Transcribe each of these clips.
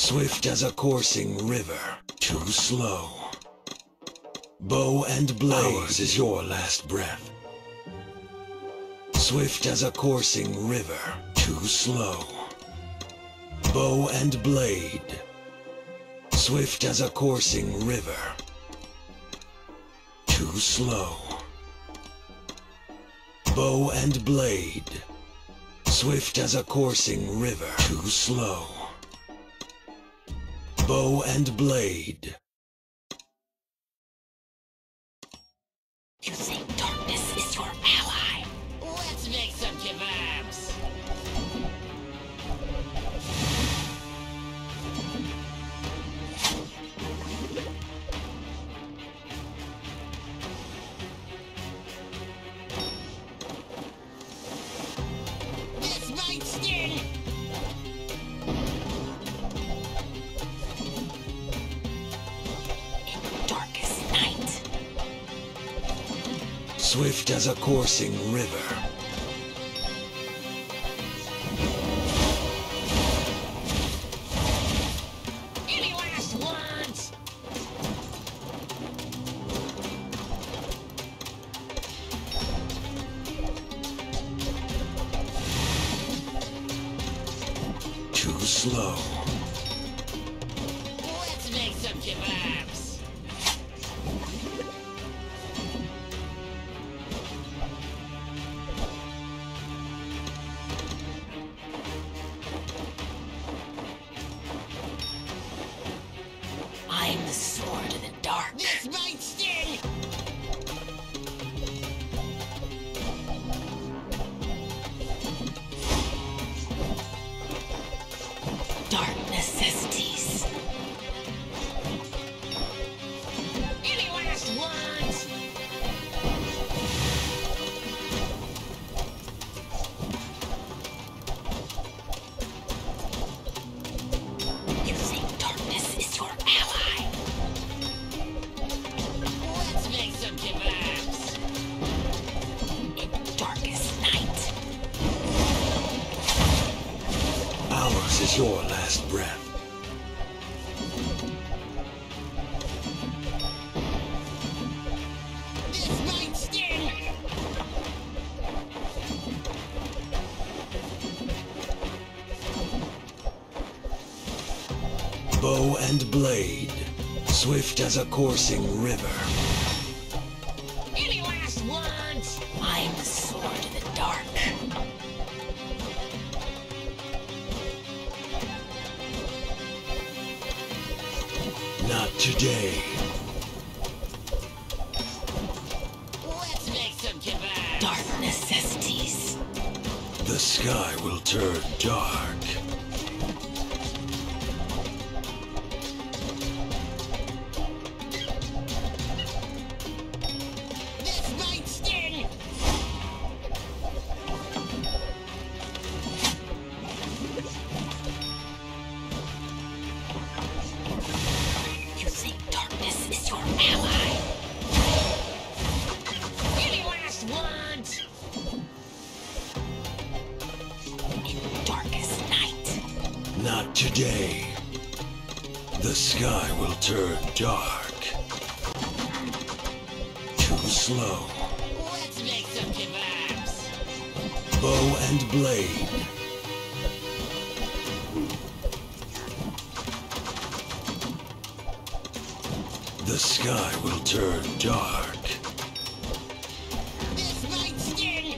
Swift as a coursing river, too slow. Bow and blade, ours is your last breath. Swift as a coursing river, too slow. Bow and blade, swift as a coursing river, too slow. Bow and blade, swift as a coursing river, too slow. Bow and blade. You think darkness is your ally? Let's make some kebabs. This might sting. In darkest night. Swift as a coursing river. Any last words? Too slow. Let's make some kebabs. I'm the sword of the dark. This might sting. Dark necessities. Any last words? You think darkness is your ally? Let's make some kebabs. In darkest night. Ours is your last breath. This might sting. Bow and blade, swift as a coursing river. Any last words? I'm the sword of the dark. Not today. Let's make some kebabs. Dark necessities. The sky will turn dark. This might sting. You think darkness is your ally? Any last words? In darkest night. Not today. The sky will turn dark. Too slow. Let's make some kebabs. Bow and blade. The sky will turn dark. This might sting.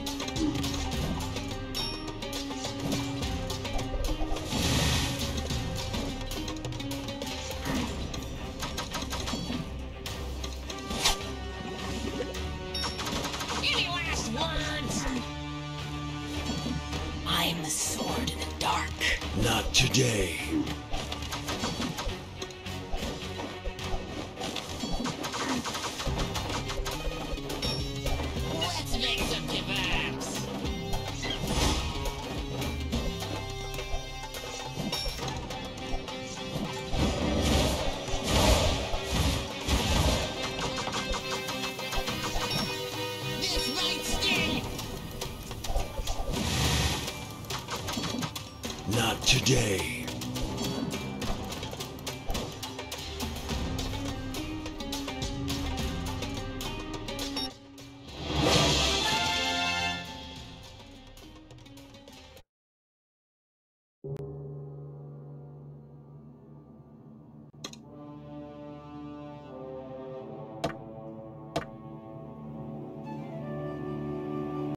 Any last words? I'm the sword of the dark. Not today. Let's make some kebabs. This might sting. Not today.